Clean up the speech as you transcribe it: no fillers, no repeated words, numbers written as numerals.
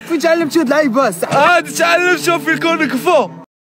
فين تعلمتي هاد اللعيبه؟ تعلمت في الكونغ فو.